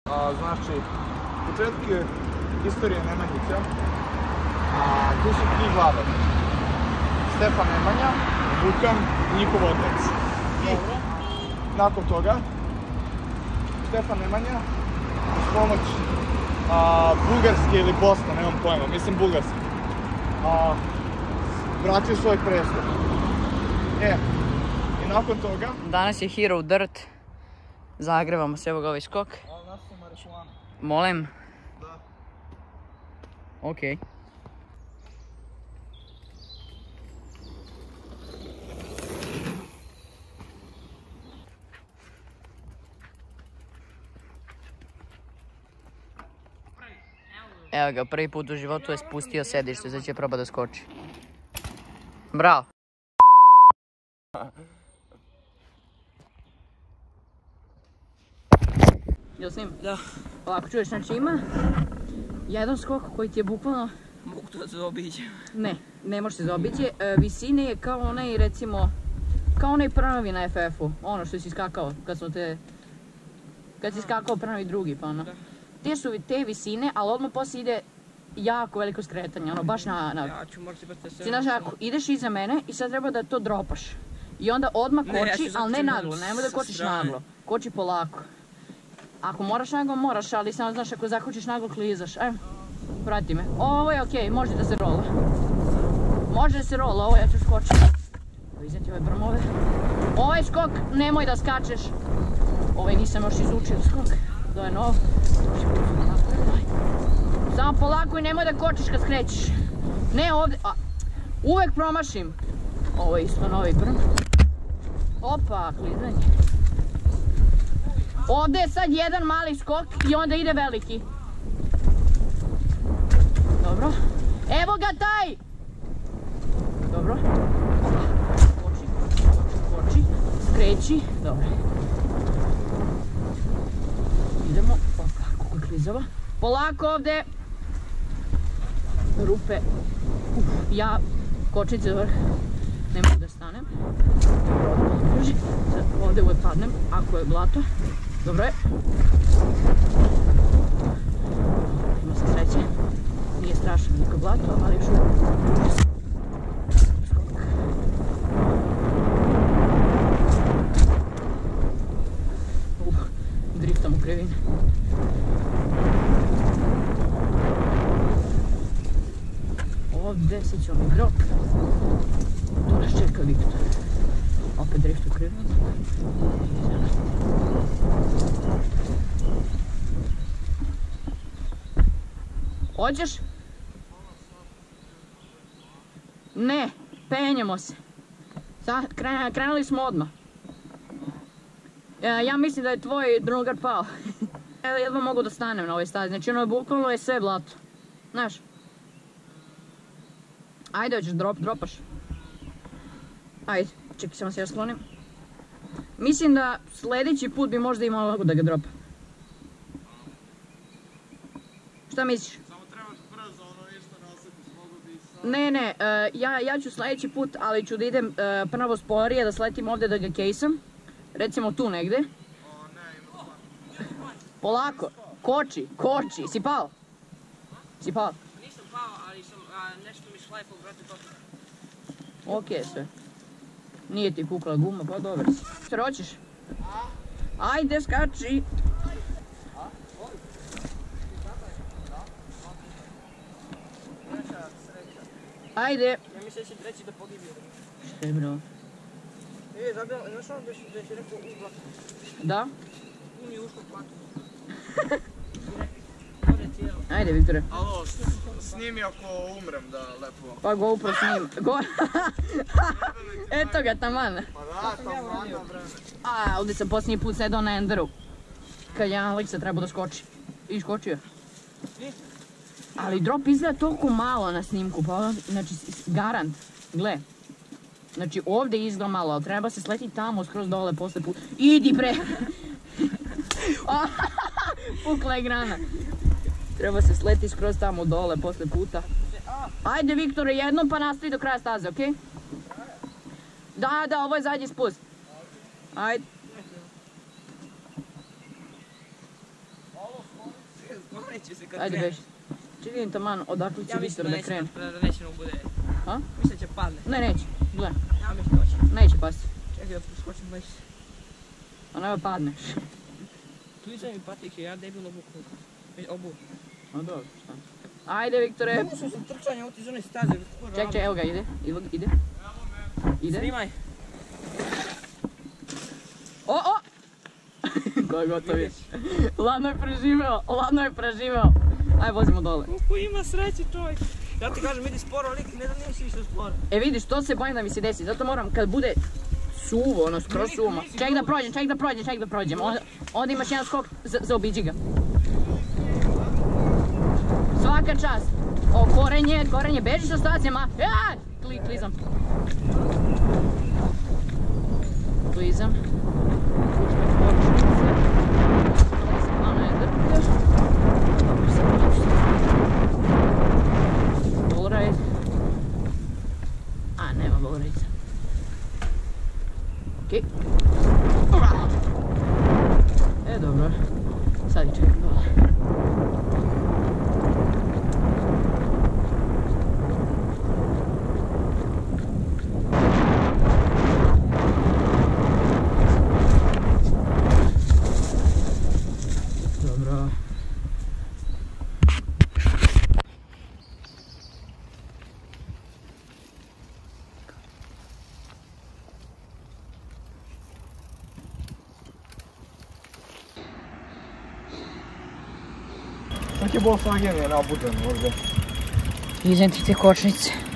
Znači, početke istorije Nemanjića, tu su 3 glave. Stefan Nemanja, Vukan i njihov otac. I nakon toga, Stefan Nemanja, uz pomoć Bugarske ili Bosne, nemam pojma, mislim Bugarske, vratio svoj prestol. I nakon toga... Danas je Hero Dirt. Zagrevamo se, evo ga ovaj skok. Ali nas su marihuana. Molim? Da. Okej. Evo ga, prvi put u životu je spustio sedište, sad će proba da skoči. Bravo! Jel snim? Da. Ovako čuješ, znači ima jedan skok koji ti je bukvalno... Mogu to da zaobiđem? Ne, ne može se zaobići. Visine je kao onaj, recimo, kao onaj prvi na FF-u. Ono što si skakao, kad si skakao prvi drugi, pa ono. Te su te visine, ali odmah poslije ide jako veliko skretanje, ono, baš na... Ja ću morati brate se... Znaš, ako ideš iza mene i sad treba da to dropaš. I onda odmah koči, ali ne naglo, nemoj da kočiš naglo. Koči polako. Ako moraš naglo, moraš, ali samo znaš, ako zakočiš naglo, klizaš. Ajmo, prati me. Ovo je okej, može da se rola. Može da se rola, ovo ja ću skočiti. Vidite ove brmove. Ovaj skok, nemoj da skačeš. Ovaj nisam još izučio skok. To je nov. Samo polako i nemoj da kočiš kad skrećeš. Ne ovdje, uvek promašim. Ovo je isto novi brm. Opa, klizanje. Ovdje je sad jedan mali skok i onda ide veliki. Dobro. Evo ga taj! Dobro. Koči. Skreći. Dobro. Idemo. Opa, kako je klizava. Polako ovdje. Rupe. Ja kočice vrh. Ne mogu da stanem. Ovdje uvijek padnem, ako je blato. Dobro je. Ima se sreće. Nije strašno niko blato, ali još uvijek. Skok. Driftam u krivine. Ovdje se će ovaj drop. Tu nas čeka Viktor. Opet drift u krivine. Hoćeš? Ne, penjemo se. Krenuli smo odmah. Ja mislim da je tvoj drugar pao. Jedva mogu da stanem na ovoj stazi, znači ono bukvalno je sve blato. Znaš? Ajde, hoćeš dropaš. Ajde, čekaj, samo se ja sklonim. Mislim da sljedeći put bi možda imao ovako da ga dropa. Šta misliš? Samo trebaš brzo, ono isto ne osjetiš, mogu bi sad... Ne, ja ću sljedeći put, ali ću da idem prvo sporije, da sletim ovdje da ga kejsam. Recimo tu negdje. O, ne, ima plan. Polako, koči, si pao? Si pao? Nisam pao, ali sam nešto mi šlajfao, brate, to. Okej sve. Nije ti kukla guma, pa dobro si. Šta hoćeš? Ajde, skači! Ajde! Ja mislim da će treći da pogibio. Šta je bro? Znaš ono da će rekao u blato? Da? Tu mi je ušlo blato. Ajde, Viktore. Alo, snimi ako umrem da lepo... Pa GoPro snima. Eto ga, taman. Pa da, taman na vreme. Ovdje sam posljednji put sedao na Enderu. Kad je Aleksa trebao da skoči. I skočio. Ali drop izgleda toliko malo na snimku, pa znači garant, gle. Znači ovdje izgleda malo, ali treba se sleti tamo skroz dole posle puta. Idi bre! Pukla je grana. Treba se sleti skroz tamo dole posle puta. Ajde Viktore, jednom pa nastavi do kraja staze, okej? Da, ovo je zadnji spust. Ajde. Neće se kad Ajde krene. beži. Čekaj taman odakle će Ja mislim Viktor da krene. da neće nam bude. Ha? Mislim da će padne. Ne, neće. Gle, Ja mislim da će. neće pasti. Čekaj da skočim već. A nema padneš. Tu iza mi patike, ja debil obu. A dobro, šta? Ajde Viktore. Mogu sam trčanja od iz one staze. Ček, evo ga, ide. Ide. Ide. Snimaj. O! Ko je gotov je. Ladno je preživeo. Ajde, vozimo dole. Koliko ima sreće čovjek. Ja ti kažem, idi sporo, lik, ne znam nisi išao sporo. E vidiš, to se bojim da mi se desi, zato moram kad bude suvo, ono skroz suvo. Ček da prođem. Onda imaš jedan skok, zaobiđi ga. Svaka čast. O, korenje, bežiš sa stacijama. Klizam. Bolride. A, nema bolride. Okej. E, dobro. Sad i čekam dole. Dobro. Taki Volkswagen je nabudan možda. Idem ti te kočnice.